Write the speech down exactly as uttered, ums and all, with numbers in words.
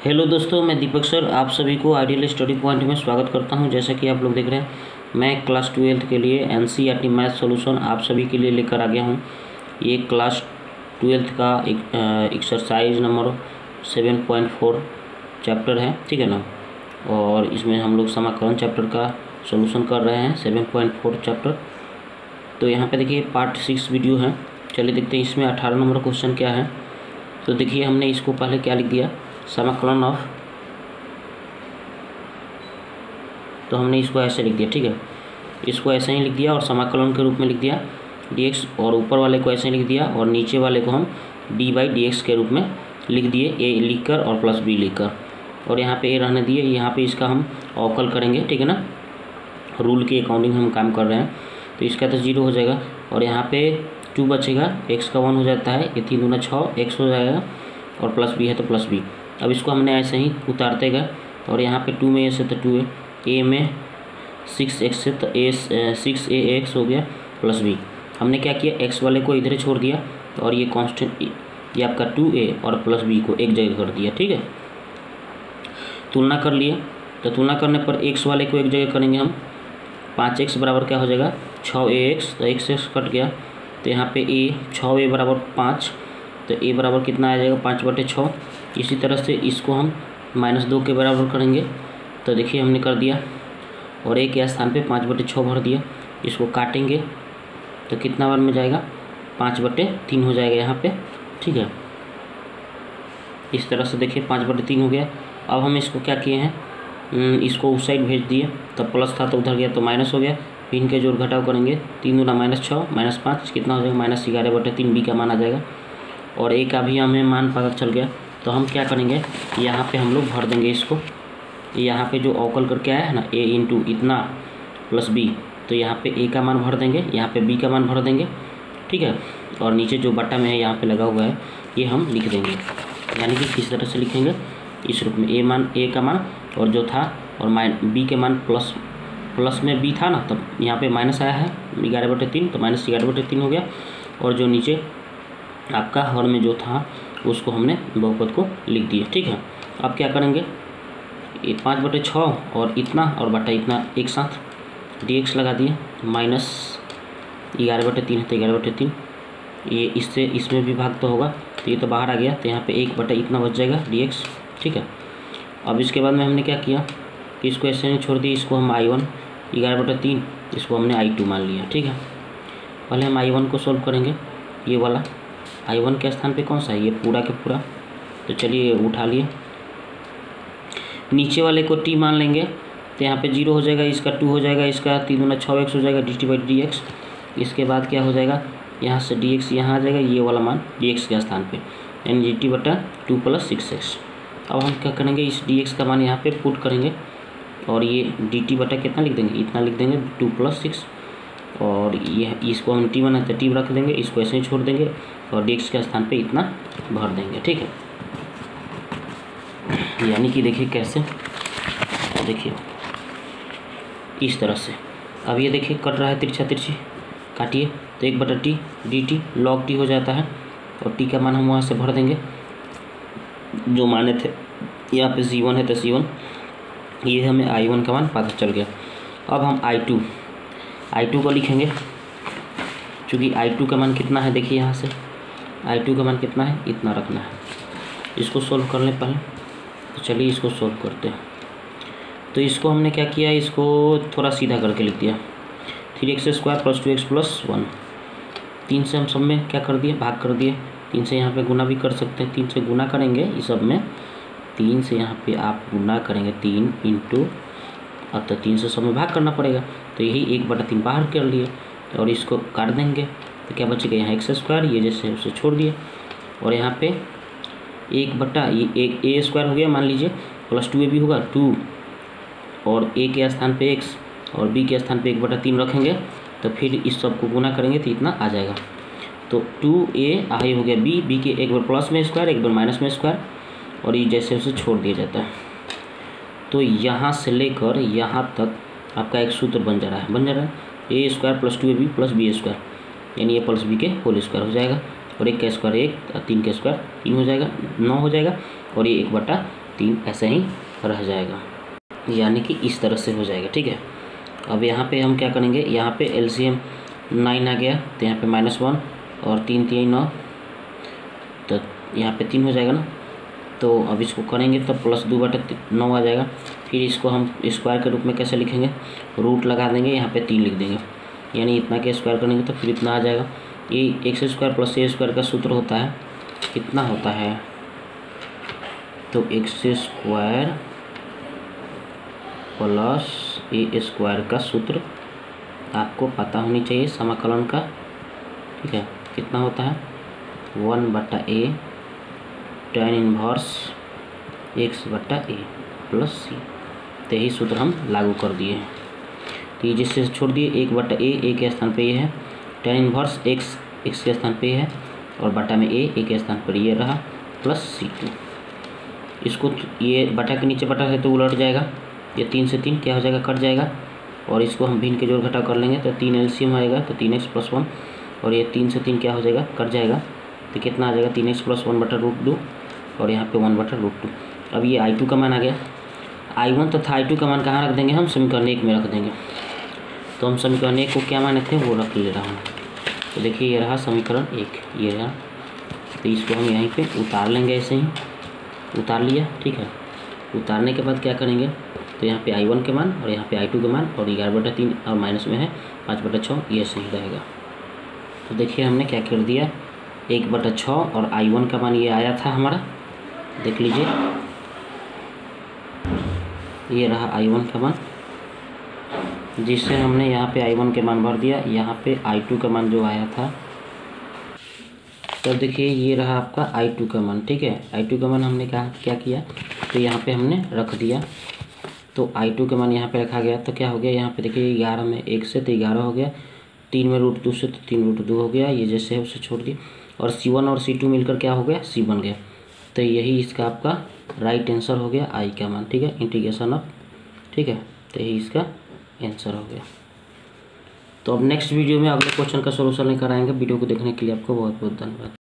Hello दोस्तों, मैं दीपक sir आप सभी को आइडियल स्टडी पॉइंट में स्वागत करता हूं। जैसा कि आप लोग देख रहे हैं, मैं क्लास ट्वेल्थ के लिए एनसीईआरटी मैथ सॉल्यूशन आप सभी के लिए लेकर आ गया हूं। ये क्लास ट्वेल्थ का एक exercise number seven point four chapter है, ठीक है ना। और इसमें हम लोग समाकलन चैप्टर का सॉल्यूशन कर रहे हैं, सेवन पॉइंट फोर चैप्टर। तो यहाँ पे देखिए पार्ट सिक्स वीडियो है। चलिए देखते हैं इसमें अठारह नंबर क्वेश्चन क्या है। तो देखिए हमने इसको पहले क्या लिख दिया, समाकलन ऑफ, तो हमने इसको ऐसे लिख दिया, ठीक है। इसको ऐसे ही लिख दिया और समाकलन के रूप में लिख दिया dx, और ऊपर वाले को ऐसे लिख दिया और नीचे वाले को हम डी बाई डी एक्स के रूप में लिख दिए, ए लिखकर और प्लस बी लिखकर, और यहाँ पे ए रहने दिए। यहाँ पे इसका हम अवकल करेंगे, ठीक है ना। रूल के अकॉर्डिंग हम काम कर रहे हैं। तो इसका तो जीरो हो जाएगा और यहाँ पे टू बचेगा, एक्स का वन हो जाता है, ये तीन दूना छः, एक्स हो जाएगा और प्लस बी है तो प्लस बी। अब इसको हमने ऐसे ही उतारते गए और यहाँ पे टू में ए से तो टू ए, ए में सिक्स एक्स से तो ए सिक्स ए एक्स हो गया प्लस बी। हमने क्या किया, एक्स वाले को इधर छोड़ दिया और ये कांस्टेंट ये आपका टू ए और प्लस बी को एक जगह कर दिया, ठीक है। तुलना कर लिए, तो तुलना करने पर एक्स वाले को एक जगह करेंगे हम, पाँच एक्स बराबर क्या हो जाएगा, छः ए एक्स, तो एक्स एक्स कट गया। तो यहाँ पे ए छः ए बराबर पाँच, तो ए बराबर कितना आ जाएगा, पाँच बटे छः। इसी तरह से इसको हम माइनस दो के बराबर करेंगे। तो देखिए हमने कर दिया और ए के स्थान पे पाँच बटे छः भर दिया। इसको काटेंगे तो कितना बार में जाएगा, पाँच बटे तीन हो जाएगा यहाँ पे, ठीक है। इस तरह से देखिए पाँच बटे तीन हो गया। अब हम इसको क्या किए हैं, इसको उस साइड भेज दिए, तो प्लस था तो उधर गया तो माइनस हो गया। फिर इनके जोड़ घटाव करेंगे, तीन दूना माइनस छः, माइनस पाँच कितना हो जाएगा, माइनस ग्यारह बटे तीन, बी का मान आ जाएगा। और ए का भी हमें मान पता चल गया। तो हम क्या करेंगे, यहाँ पे हम लोग भर देंगे इसको, यहाँ पे जो अवकल करके आया है ना, ए इंटू इतना प्लस बी, तो यहाँ पे ए का मान भर देंगे, यहाँ पे बी का मान भर देंगे, ठीक है। और नीचे जो बट्टा में है यहाँ पे लगा हुआ है ये हम लिख देंगे। यानी कि किस तरह से लिखेंगे, इस रूप में, ए मान ए का मान और जो था और माइन बी के मान प्लस प्लस में बी था ना, तब यहाँ पे माइनस आया है ग्यारह बटे तीन, तो माइनस ग्यारह बटे तीन हो गया। और जो नीचे आपका हर में जो था उसको हमने बहुपद को लिख दिया, ठीक है। अब क्या करेंगे, ये पाँच बटे छः और इतना और बटा इतना एक साथ डी एक्स लगा दिए, माइनस ग्यारह बटे तीन है तो ग्यारह बटे तीन, ये इससे इसमें भी भाग तो होगा, तो ये तो बाहर आ गया, तो यहाँ पे एक बटा इतना बच जाएगा डी एक्स, ठीक है। अब इसके बाद में हमने क्या किया कि इसको ऐसे नहीं छोड़ दिया, इसको हम आई वन ग्यारह बटे तीन, इसको हमने आई टू मान लिया, ठीक है। पहले हम आई वन को सोल्व करेंगे, ये वाला आई वन के स्थान पे कौन सा है, ये पूरा के पूरा, तो चलिए उठा लिए। नीचे वाले को टी मान लेंगे, तो यहाँ पे जीरो हो जाएगा, इसका टू हो जाएगा, इसका तीन दूना छः एक्स हो जाएगा, d t by d x. इसके बाद क्या हो जाएगा, यहाँ से डी एक्स यहाँ आ जाएगा, ये वाला मान डी एक्स के स्थान पे, यानी डी टी बटा टू प्लस सिक्स एक्स। अब हम क्या करेंगे, इस डी एक्स का मान यहाँ पे पुट करेंगे और ये डी टी बटा कितना लिख देंगे, इतना लिख देंगे टू प्लस सिक्स, और ये इसको हम टी बनाते टी रख देंगे, इसको ऐसे ही छोड़ देंगे और डी एक्स के स्थान पे इतना भर देंगे, ठीक है। यानी कि देखिए कैसे, देखिए इस तरह से। अब ये देखिए कट रहा है तिरछा तिरछी, काटिए, तो एक बटा t d t log t हो जाता है और टी का मान हम वहाँ से भर देंगे जो माने थे। यहाँ पे सी वन है तो सी वन, ये हमें आई वन का मान पता चल गया। अब हम आई टू आई टू को लिखेंगे, क्योंकि आई टू का मान कितना है, देखिए यहाँ से आई टू का मान कितना है, इतना रखना है। इसको सोल्व कर लें पहले, तो चलिए इसको सोल्व करते हैं। तो इसको हमने क्या किया, इसको थोड़ा सीधा करके लिख दिया, three x square plus two x plus one. तीन से हम सब में क्या कर दिए, भाग कर दिए। तीन से यहाँ पे गुना भी कर सकते हैं, तीन से गुना करेंगे इस सब में, तीन से यहाँ पे आप गुना करेंगे, तीन इंटू, अब तो तीन से सब में भाग करना पड़ेगा, तो यही एक बटा तीन बाहर कर लिए और इसको काट देंगे, तो क्या बचेगा, यहाँ एक्स स्क्वायर, ये जैसे उसे छोड़ दिए, और यहाँ पे एक बटा ये एक ए स्क्वायर हो गया मान लीजिए, प्लस टू ए भी होगा, टू और ए के स्थान पे एक्स और बी के स्थान पे एक बटा तीन रखेंगे, तो फिर इस सब को गुना करेंगे तो इतना आ जाएगा। तो टू ए आई हो गया बी, बी के एक बार प्लस में स्क्वायर एक बार माइनस में स्क्वायर, और ये जैसे उसे छोड़ दिया जाता है। तो यहाँ से लेकर यहाँ तक आपका एक सूत्र बन जा रहा है बन जा रहा है a square plus two a b plus b square, यानी ए प्लस बी के होल स्क्वायर हो जाएगा, और एक का स्क्वायर एक, तीन का स्क्वायर तीन हो जाएगा, नौ हो जाएगा, और ये एक बटा तीन ऐसे ही रह जाएगा, यानी कि इस तरह से हो जाएगा। ठीक है, अब यहाँ पे हम क्या करेंगे, यहाँ पे एलसीएम नाइन आ गया तो यहाँ पे माइनस वन और तीन तीन नौ, तो यहाँ पे तीन हो जाएगा ना। तो अब इसको करेंगे तो प्लस दो बटा नौ आ जाएगा। फिर इसको हम स्क्वायर के रूप में कैसे लिखेंगे, रूट लगा देंगे, यहाँ पे तीन लिख देंगे, यानी इतना के स्क्वायर करेंगे तो फिर इतना आ जाएगा। ये x square plus a square का सूत्र होता है, कितना होता है, तो x square plus a square का सूत्र आपको पता होनी चाहिए समाकलन का। ठीक है, कितना होता है, वन बटा ए टेन इनवर्स एक्स बटा ए प्लस सी। तो यही सूत्र हम लागू कर दिए हैं। तो ये जिससे छोड़ दिए, एक बटा ए ए के स्थान पे ये है, टेन इनवर्स एक्स एक्स के स्थान पे है, और बटा में ए ए के स्थान पर ये रहा, प्लस सी टू। इसको ये बटा के नीचे बटा है तो उलट जाएगा, ये तीन से तीन क्या हो जाएगा, कट जाएगा, और इसको हम भिन्न के जोड़ घटा कर लेंगे तो तीन एलसीएम आएगा, तो तीन एक्स प्लस वन, और ये तीन से तीन क्या हो जाएगा, कट जाएगा, तो कितना आ जाएगा, तीन एक्स प्लस वन बटा रूट टू, और यहाँ पे वन बटा रूट टू। अब ये आई टू का मान आ गया, आई वन तथा आई टू का मान कहाँ रख देंगे, हम समीकरण एक में रख देंगे। तो हम समीकरण एक को क्या माने थे वो रख ले रहा हूँ। तो देखिए ये रहा समीकरण एक, ये रहा, तो इसको हम यहीं पे उतार लेंगे, ऐसे ही उतार लिया। ठीक है, उतारने के बाद क्या करेंगे, तो यहाँ पे आई वन के मान और यहाँ पे आई टू के मान, और ग्यारह बटा तीन और माइनस में है पाँच बटा छः, ये सही रहेगा। तो देखिए हमने क्या कर दिया, एक बटा छः और आई वन का मान ये आया था हमारा, देख लीजिए ये रहा आई वन का मान, जिससे हमने यहाँ पे आई वन के मान भर दिया, यहाँ पे आई टू का मान जो आया था। तो देखिए ये रहा आपका आई टू का मान। ठीक है, आई टू का मान हमने कहा क्या किया, तो यहाँ पे हमने रख दिया, तो आई टू का मान यहाँ पे रखा गया, तो क्या हो गया, यहाँ पे देखिए ग्यारह में एक से तो ग्यारह हो गया, तीन में रूट दो से तो तीन रूट दो हो गया, ये जैसे है उसे छोड़ दिया, और सी वन और सी टू मिलकर क्या हो गया, सी बन गया। तो यही इसका आपका राइट आंसर हो गया आई का मान। ठीक है, इंटीग्रेशन ऑफ, ठीक है, तो यही इसका आंसर हो गया। तो अब नेक्स्ट वीडियो में अगले क्वेश्चन का सॉल्यूशन लेकर आएंगे। वीडियो को देखने के लिए आपको बहुत बहुत धन्यवाद।